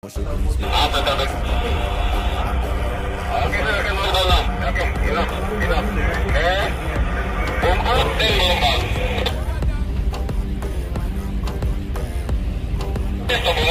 betul betul. Oke, oke, hilang. Oke, bungkus dan gelombang.